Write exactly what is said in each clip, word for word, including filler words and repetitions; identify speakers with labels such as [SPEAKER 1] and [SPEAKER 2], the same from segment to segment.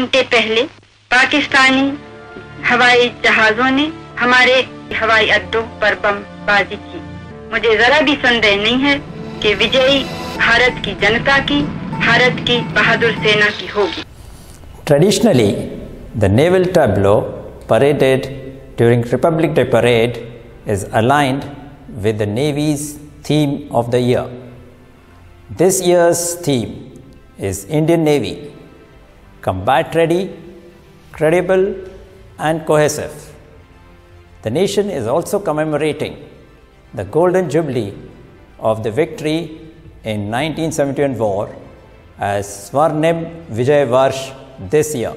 [SPEAKER 1] घंटे पहले पाकिस्तानी हवाई जहाजों ने हमारे हवाई अड्डों पर बमबारी की। मुझे जरा भी संदेह नहीं है कि विजयी भारत की जनता की, भारत की बहादुर सेना की होगी।
[SPEAKER 2] Traditionally, the naval tableau paraded during Republic Day parade is aligned with the Navy's theme of the year. This year's theme is Indian Navy, combat ready, credible and cohesive. The nation is also commemorating the golden jubilee of the victory in nineteen seventy-one war as Swarnim Vijay Varsh this year.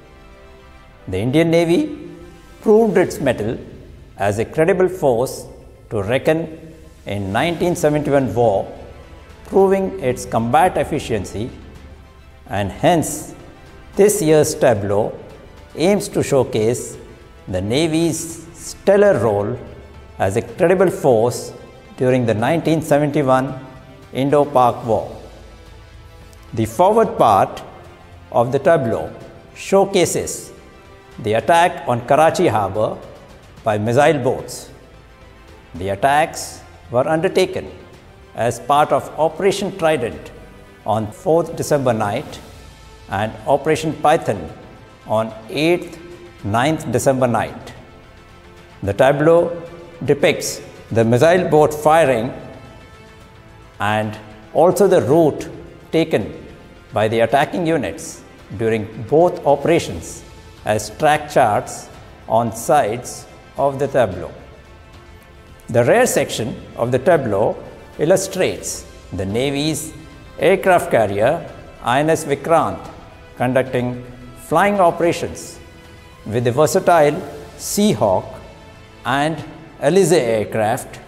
[SPEAKER 2] The Indian Navy proved its mettle as a credible force to reckon in nineteen seventy-one war, proving its combat efficiency, and hence this year's tableau aims to showcase the Navy's stellar role as a credible force during the nineteen seventy-one Indo-Pak War. The forward part of the tableau showcases the attack on Karachi Harbour by missile boats. The attacks were undertaken as part of Operation Trident on fourth December night and Operation Python on eighth ninth December night. The tableau depicts the missile boat firing and also the route taken by the attacking units during both operations as track charts on sides of the tableau. The rear section of the tableau illustrates the Navy's aircraft carrier I N S Vikrant conducting flying operations with the versatile Seahawk and Alizé aircraft.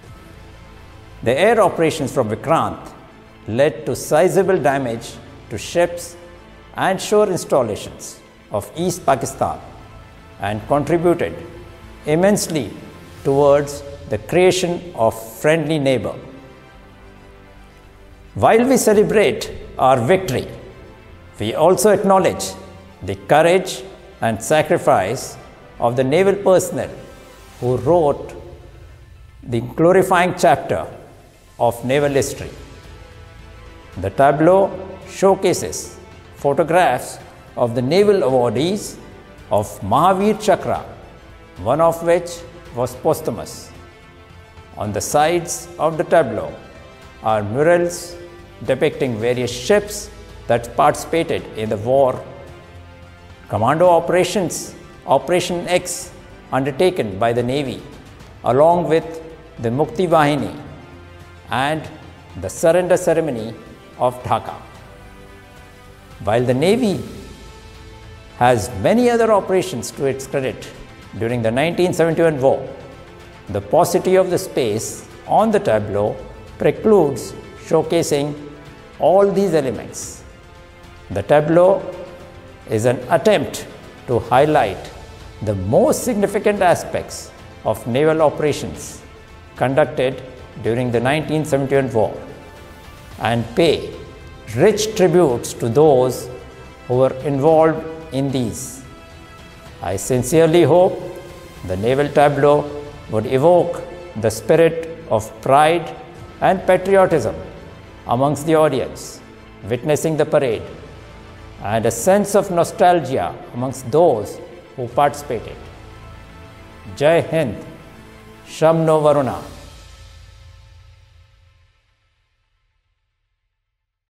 [SPEAKER 2] The air operations from Vikrant led to sizable damage to ships and shore installations of East Pakistan and contributed immensely towards the creation of friendly neighbor. While we celebrate our victory, we also acknowledge the courage and sacrifice of the naval personnel who wrote the glorifying chapter of naval history. The tableau showcases photographs of the naval awardees of Mahavir Chakra, one of which was posthumous. On the sides of the tableau are murals depicting various ships that participated in the war, commando operations, Operation X undertaken by the Navy, along with the Mukti Vahini and the surrender ceremony of Dhaka. While the Navy has many other operations to its credit during the nineteen seventy-one war, the paucity of the space on the tableau precludes showcasing all these elements. The tableau is an attempt to highlight the most significant aspects of naval operations conducted during the nineteen seventy-one war and pay rich tributes to those who were involved in these. I sincerely hope the naval tableau would evoke the spirit of pride and patriotism amongst the audience witnessing the parade and a sense of nostalgia amongst those who participated. Jai Hind, Shamno Varuna.